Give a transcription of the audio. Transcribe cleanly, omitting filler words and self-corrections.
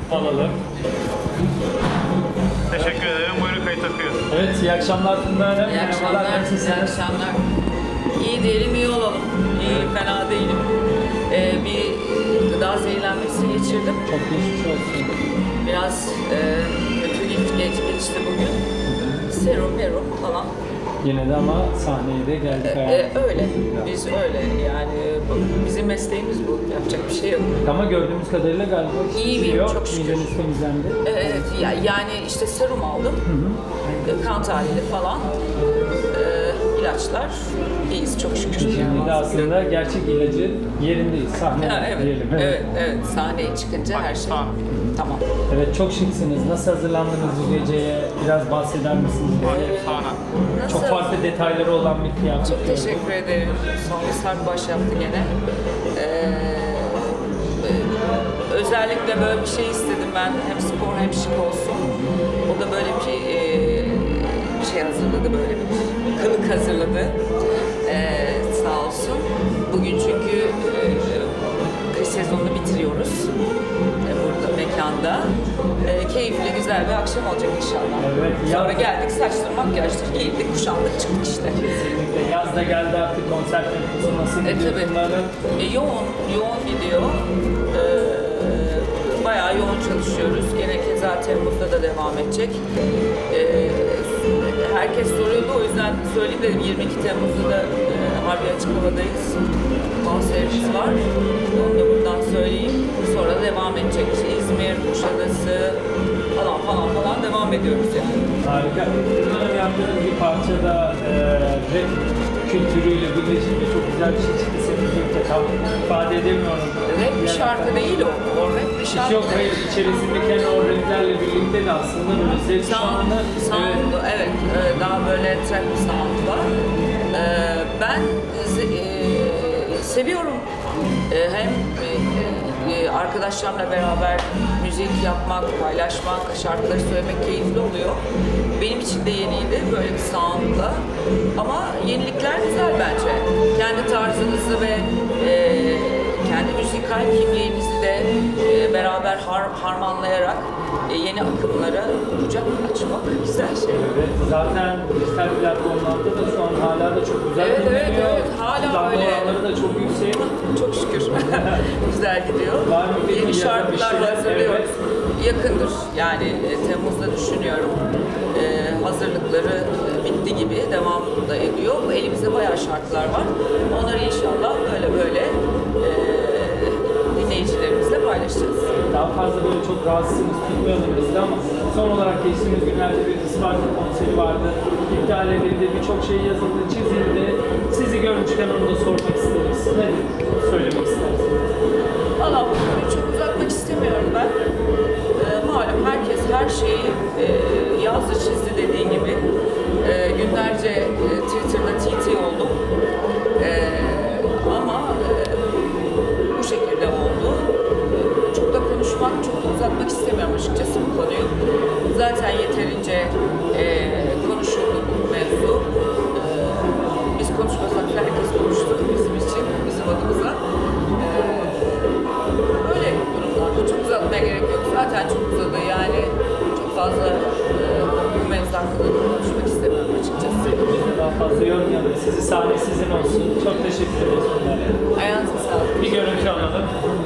alalım. Teşekkür ederim. Buyurun, kayıt akıyor. Evet, iyi akşamlar Funda Hanım. İyi akşamlar, iyi akşamlar. İyi diyelim, iyi olalım. İyi, fena değilim. Bir gıda zehirlenmesi geçirdim. Çok geçmiş olsun. Biraz kötü geçti bugün. Serum falan. Yine de ama sahneye de geldik ayağımıza. Öyle, biz öyle. Yani bizim mesleğimiz bu. Yapacak bir şey yok. Ama gördüğümüz kadarıyla galiba İyi miyim? Çok şükür. Mideniz temizlendi. Evet, yani işte serum aldım. Kan tahlili falan. İlaçlar. İyiyiz çok şükür. Şimdi de aslında gerçek ilacı yerindeyiz. Sahnede Evet, diyelim. evet. Sahneye çıkınca her şey tamam. Evet, çok şıksınız. Nasıl hazırlandınız bu geceye? Biraz bahseder misiniz? Çok farklı detayları olan bir kıyafet. Çok teşekkür ederim. Songül Sarkbaş yaptı gene. Özellikle böyle bir şey istedim ben. Hem spor hem şık olsun. O da böyle bir şey hazırladı, böyle bir kılık hazırladı. Sağ olsun. Bugün çünkü kış sezonunu bitiriyoruz. Burada mekanda. Keyifli, güzel bir akşam olacak inşallah. Evet, Sonra geldik, saçlar, makyajlar, giyindik, kuşandık, çıktık işte. Kesinlikle. Yaz da geldi artık, konser temposu nasıl gidiyor bunların? Yoğun gidiyor. Bayağı yoğun çalışıyoruz. Gene keza Temmuz'da da devam edecek. Herkes soruyordu, o yüzden söyleyeyim dedim, 22 Temmuz'da da Harbi Açık Hava'dayız. Konserimiz var. Onu da buradan söyleyeyim. Sonra devam edecek. İzmir, Kuşadası falan devam ediyoruz yani. Harika. Bunların yaptığınız bir parçada rap kültürüyle birleşince çok güzel bir şey çıktı. Senin birlikte tam ifade edemiyorum. Rap bir şarkı değil o. O rap bir şarkı. Yok, hayır. İçerisindeki hani o raplerle birlikte de aslında böyle zevk sound, evet. Daha böyle trap bir sound var. Ben seviyorum. Hem arkadaşlarımla beraber müzik yapmak, paylaşmak, şarkıları söylemek keyifli oluyor. Benim için de yeniydi böyle bir soundla. Ama yenilikler güzel bence. Kendi tarzınızı ve kendi müzikal kimliğinizi de beraber harmanlayarak yeni akımlara kucak açmak güzel şey. Evet, zaten dijital platformlarda da şu an hala da çok güzel dinleniyor. Evet, hala öyle. Oranları da çok yüksek. Çok şükür. Güzel gidiyor. Var mı peki yeni şarkılar hazırlıyoruz. Evet. Yakındır. Yani Temmuz'da düşünüyorum. Hazırlıkları bitti gibi devam da ediyor. Elimizde bayağı şarkılar var. Onları inşallah böyle dinleyicilerimizle paylaşacağız. Daha fazla böyle çok rahatsızsınız, tutmayalım bizde ama son olarak geçtiğimiz günlerde bir Isparta konseri vardı. İptal edildi, birçok şey yazıldı, çizildi. Sizi görmüşken onu da sormak isteriz. Ne söylemek istersiniz? Valla bu konuyu çok uzatmak istemiyorum ben. Malum herkes her şeyi yazdı çizdi dediği gibi. Günlerce Twitter'da TT oldum. Ama bu şekilde oldu. Çok da konuşmak, çok da uzatmak istemiyorum açıkçası bu konuyu. Zaten yeterince konuşuldu bu mevzu. Biz konuşmasak herkes konuştu bizim için, bizim adımıza. Böyle durumlarda çok uzatmaya gerek yok. Zaten çok uzadı yani. Çok fazla bu mevzu hakkında konuşmak istemiyorum açıkçası. Daha fazla yormayalım. Sahne sizin olsun. Çok teşekkür ederiz. Ayağınıza sağlık. Bir görüntü alalım.